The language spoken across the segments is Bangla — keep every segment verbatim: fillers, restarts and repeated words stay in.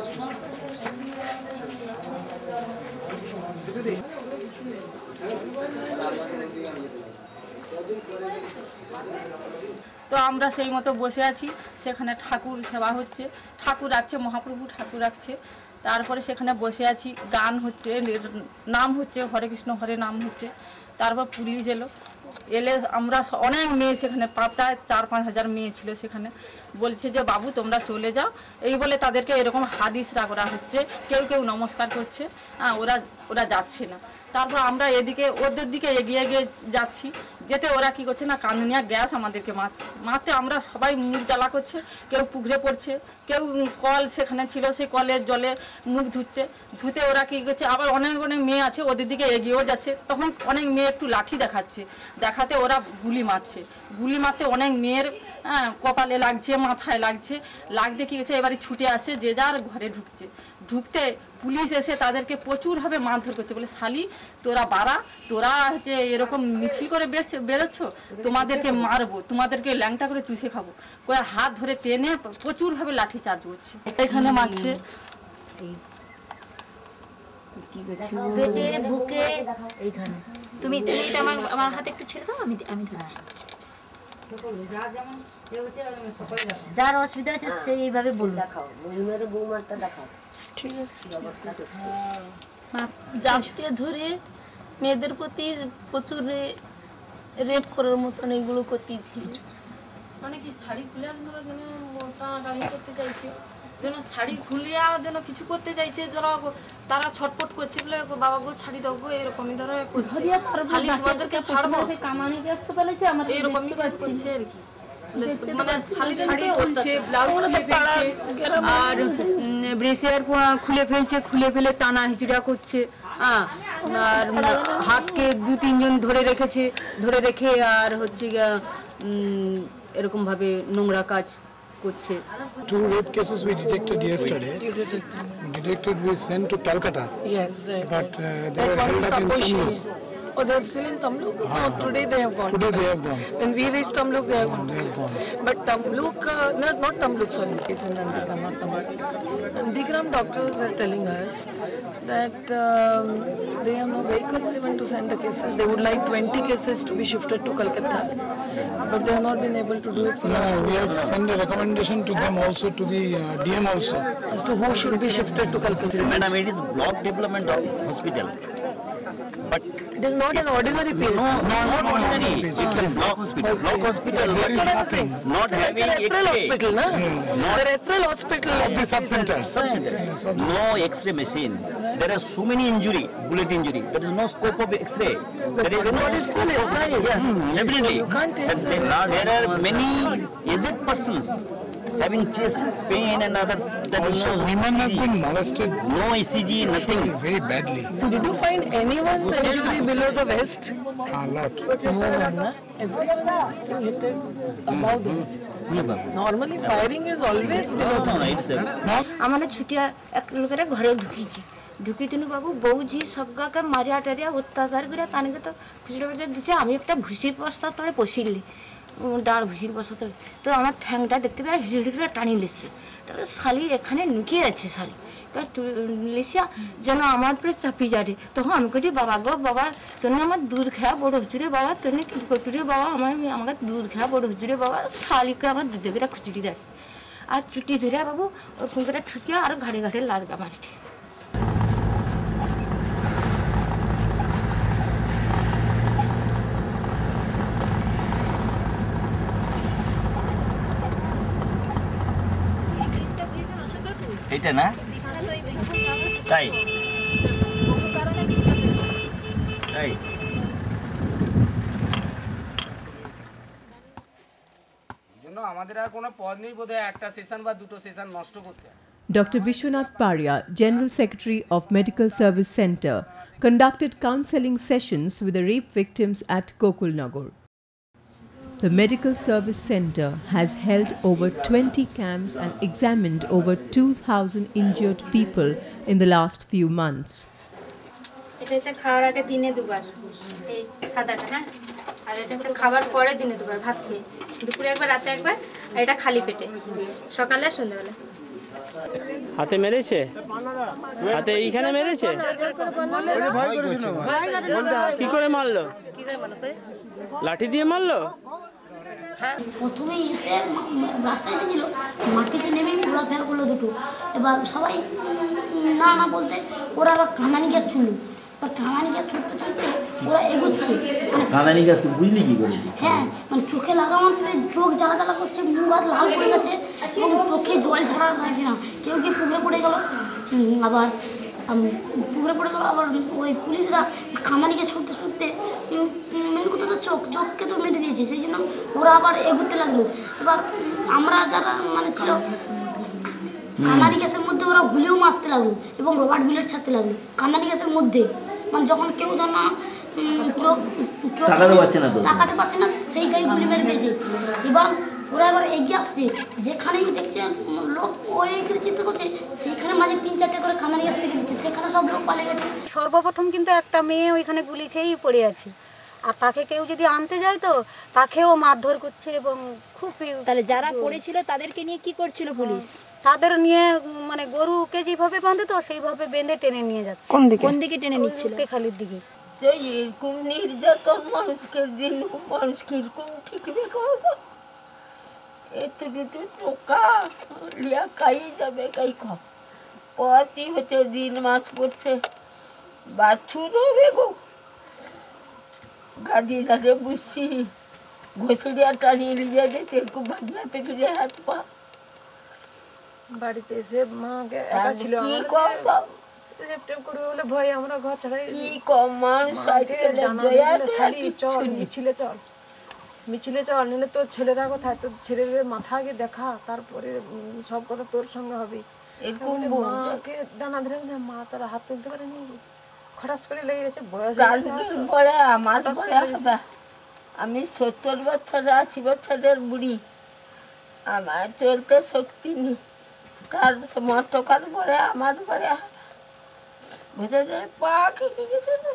তো আমরা সেই মতো বসে আছি, সেখানে ঠাকুর সেবা হচ্ছে, ঠাকুর রাখছে, মহাপ্রভু ঠাকুর রাখছে। তারপরে সেখানে বসে আছি, গান হচ্ছে, নাম হচ্ছে, হরে কৃষ্ণ হরে নাম হচ্ছে। তারপর পুলিশ এলো, এলে আমরা অনেক মেয়ে সেখানে, প্রায় চার পাঁচ হাজার মেয়ে ছিল সেখানে, বলছে যে বাবু তোমরা চলে যাও, এই বলে তাদেরকে এরকম হাদিসরা করা হচ্ছে, কেউ কেউ নমস্কার করছে, হ্যাঁ ওরা ওরা যাচ্ছে না। তারপর আমরা এদিকে ওদের দিকে এগিয়ে এগিয়ে যাচ্ছি, যেতে ওরা কি করছে না কানুনিয়া গ্যাস আমাদেরকে মারছে, মারতে আমরা সবাই মুখ জ্বালা করছে, কেউ পুকুরে পড়ছে, কেউ কল সেখানে ছিল সেই কলের জলে মুখ ধুচ্ছে, ধুতে ওরা কী করছে, আবার অনেক অনেক মেয়ে আছে ওদের দিকে এগিয়েও যাচ্ছে, তখন অনেক মেয়ে একটু লাঠি দেখাচ্ছে, দেখাতে ওরা গুলি মারছে, গুলি মারতে অনেক মেয়ের হ্যাঁ কপালে লাগছে, মাথায় লাগছে, লাগতে কী হচ্ছে এবারে ছুটে আসে, যে যার ঘরে ঢুকছে, ঢুকতে পুলিশ এসে তাদেরকে প্রচুরভাবে মারধর করছে, বলে শালি তোরা বাড়া, তোরা হচ্ছে এরকম মিছিল করে বেরোচ্ছে বেরোচ্ছ, তোমাদেরকে মারবো, তোমাদেরকে ল্যাংটা করে চুষে খাবো, করে হাত ধরে টেনে প্রচুরভাবে লাঠি চার্জ করছে, এখানে মারছে, কি করছি পেটে বুকে এইখানে। তুমি তুমি এটা আমার আমার হাতে একটু ছেড়ে দাও, আমি আমি ধরছি। যার অসুবিধা আছে সেই এইভাবে বলুন। ঠিক আছে, জাপটে ধরে মেয়েদের প্রতি প্রচুর রেপ করার মতন এগুলো করতেছি। মানে কি শাড়ি খুলে আপনারা যেন টানাটানি করতে চাইছে, যেন শাড়ি খুলে যেন কিছু করতে চাইছে, যেন তারা ছটপট করছে বলে বাবা গো ছাড়ি দাও গো, এরকমই ধরো করছে, শাড়ি তোমাদেরকে ছাড়বো এরকমই করছে আর কি। মানে শাড়ি খুলছে, ব্লাউজ খুলে ফেলছে, আর ব্রেসিয়ার খুলে ফেলছে, খুলে ফেলে টানা হিচড়া করছে, আর হাতকে দু তিনজন ধরে রেখেছে, ধরে রেখে আর হচ্ছে এরকম ভাবে নোংরা কাজ করছে। Two rape cases we detected yesterday. Detected we sent to Calcutta. Yes, right. But uh, they were held up in Tamlu. Oh, they're still in Tamluk? No, today they have gone. Today they have gone. When we reached Tamluk, they have gone. They have gone. But Tamluk, uh, not, not Tamluk, sorry, it's in Nandigram, not Tamluk. Nandigram doctors were telling us that um, they have no vehicles even to send the cases. They would like twenty cases to be shifted to Calcutta, but they have not been able to do it for No, us. we have sent a recommendation to them also, to the uh, D M also. As to who should be shifted to Calcutta. Madam, it is block development of hospital. But it is not an ordinary P H C. No, no, not ordinary. It's a block hospital. Block hospital. There is nothing. Not It's like having a referral X-ray. hospital, na? The referral hospital Of the sub-centers. No X-ray machine. There are so many injury, bullet injury. There is no scope of X-ray. The There is foreign no body is still inside. Yes, definitely. You can't take And the there are, there are many aged persons having chest pain and others. That Also, no women E C G. have been molested No E C G, nothing. very badly. Did you find anyone's injury below the waist? A lot. No one, na? Everyone is, I think, hit it above the waist. Normally, firing is always below the No, no, waist. it's a, আমার ছুটিয়া এক লোকের ঘরে ঢুকিয়েছি, ঢুকি তিনি বাবু বউজি সব গাকে মারিয়া টারিয়া অত্যাচার করে তানিকে তো খুচরো খুচরো দিচ্ছে। আমি একটা ভুসির বস্তা তলে পশিলি, ডাল ভুসির বস্তা তলে, তো আমার ঠ্যাংটা দেখতে পাই হিড় করে টানি লেছে, তাহলে শালি এখানে লুকিয়ে আছে শালি লেসিয়া যেন আমার উপরে চাপি যারে। তখন আমি করি বাবা গো বাবা তোর আমার দুধ খেয়া বড় হুজুরে বাবা, তোর কি কটুরে বাবা, আমার আমাকে দুধ খেয়া বড় হুজুরে বাবা, শালিকে আমার দুধে করে খুচুরি দেয় আর চুটি ধরে বাবু ওরকম করে ঠুকিয়া আর ঘাড়ে ঘাড়ে লাগা মারিটি। এটা না তাই তাই জন্য আমাদের আর কোনো পদ নেই বোধহয় একটা সেশন বা দুটো সেশন নষ্ট করতে। Doctor Vishwanath Parya, General Secretary of Medical Service Centre, conducted counselling sessions with the rape victims at Gokulnagar. The Medical Service Centre has held over twenty camps and examined over two thousand injured people in the last few months. এটা হচ্ছে খাওয়ার আগে দিনে দুবার এই সাদাটা, হ্যাঁ, আর এটা হচ্ছে খাবার পরে দিনে দুবার ভাত খেয়ে, দুপুরে একবার রাতে একবার, আর এটা খালি পেটে সকালে আর সন্ধ্যাবেলা। হাতে মেরেছে? হাতে এইখানে মেরেছে? কি করে মারলো? লাঠি দিয়ে মারলো? প্রথমে এসে রাস্তায় এসেছিল, মাটিতে নেমে ঘোরাফেরা করলো দুটো। এবার সবাই না না বলতে ওরা আবার কাঁদানি গ্যাস ছুড়লো। এবার কাঁদানি গ্যাস ছুটতে ছুটতে ওরা এগোচ্ছে। কাঁদানি গ্যাস বুঝলি কি করে? হ্যাঁ, মানে চোখে লাগা মাত্র চোখ জ্বালা জ্বালা করছে, মুখ হাত লাল হয়ে গেছে এবং চোখে জল ছাড়া যাচ্ছে না। কেউ কেউ পুকুরে পড়ে গেল, আবার পুকুরে পড়ে গেল। আবার ওই পুলিশরা কাঁদানি গ্যাস ছুটতে ছুটতে মেন কথা তো চোখ চোখকে তো মেরে দিয়েছে, সেই জন্য ওরা আবার এগোতে লাগলো। এবার আমরা যারা মানে ছিল কাঁদানি গ্যাসের মধ্যে ওরা গুলিও মারতে লাগলো এবং রবার্ট বুলেট ছাড়তে লাগলো কাঁদানি গ্যাসের মধ্যে। মানে যখন কেউ যেন চোখ তাকাতে পারছে না সেই গায়ে গুলি মেরে দিয়েছে। এবার ওরা এবার এগিয়ে আসছে, যেখানেই দেখছে লোক ওই চিন্তা করছে সেইখানে মাঝে তিন চারটে করে কাঁদানি গ্যাস ফেলে দিচ্ছে, সেখানে সব লোক পালিয়ে গেছে। সর্বপ্রথম কিন্তু একটা মেয়ে ওইখানে গুলি খেয়েই পড়ে আছে, আর তাকে কেউ যদি আনতে যায় তো তাকেও মারধর করছে এবং খুব। তাহলে যারা পড়েছিল তাদেরকে নিয়ে কি করছিল পুলিশ? তাদের নিয়ে মানে গরুকে যেভাবে বাঁধে তো সেইভাবে বেঁধে টেনে নিয়ে যাচ্ছে। কোন দিকে কোন দিকে টেনে নিচ্ছিল? খালির দিকে। এরকম নির্যাতন মানুষকে দিন মানুষ কিরকম ঠিকবে কথা এত দুটো টোকা লিয়া খাই যাবে কাই খা পথই হচ্ছে দিন মাস পড়ছে বাছুর হবে গো গাদি ধারে বুঝছি ঘষড়িয়া টানিয়ে নিয়ে যেতে এরকম ভাঙিয়া পেকে যায় হাত পা। বাড়িতে এসে মাকে একা ছিল, কি কথা করবে বলে ভয় আমরা ঘর ছাড়াই কি কম মানুষ চল মিছিলে চল মিছিলে চল নিলে তোর ছেলেরা কোথায়, তোর ছেলেদের মাথা আগে দেখা, তারপরে সব কথা তোর সঙ্গে হবে। মাকে ডানা ধরে মা তারা হাত তুলতে পারেনি, খটাস করে লেগে গেছে। বয়স বলে আমার হবে, আমি সত্তর বছর আশি বছরের বুড়ি, আমার চলতে শক্তি নেই। কার মটকার বলে আমার বলে বুঝে যায় পা কেটে গেছে না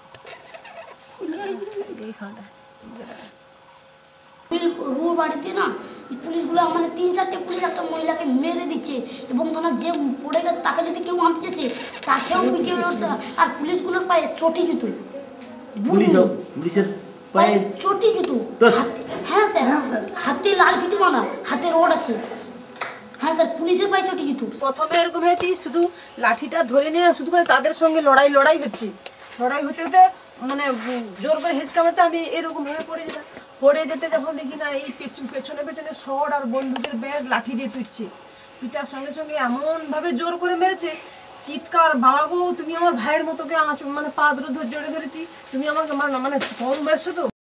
রুর বাড়িতে না পুলিশগুলো মানে তিন চারটে পুলিশ একটা মহিলাকে মেরে দিচ্ছে এবং ধরো যে পড়ে গেছে তাকে যদি কেউ আনতে চেয়েছে তাকেও পিটিয়ে উঠছে। আর পুলিশগুলোর পায়ে চটি জুতো, পুলিশের পায়ে চটি জুতো। হ্যাঁ স্যার, হাতে লাল ফিতে বাঁধা, হাতে রড আছে। হ্যাঁ স্যার, পুলিশের পায়ে চটি জুতো। প্রথমে এরকম হয়েছে শুধু লাঠিটা ধরে নিয়ে শুধু করে তাদের সঙ্গে লড়াই লড়াই হচ্ছে, লড়াই হতে হতে মানে জোর করে হেঁচকা মারতে আমি এরকম ভাবে পড়ে যেতাম। পড়ে যেতে যখন দেখি না এই পেছনে পেছনে শট আর বন্দুকের ব্যাগ লাঠি দিয়ে পিটছে, পিটার সঙ্গে সঙ্গে এমনভাবে জোর করে মেরেছে, চিৎকার বাবা গো তুমি আমার ভাইয়ের মতোকে মানে পা ধরে জোরে ধরেছি, তুমি আমাকে মানে কম বয়স তো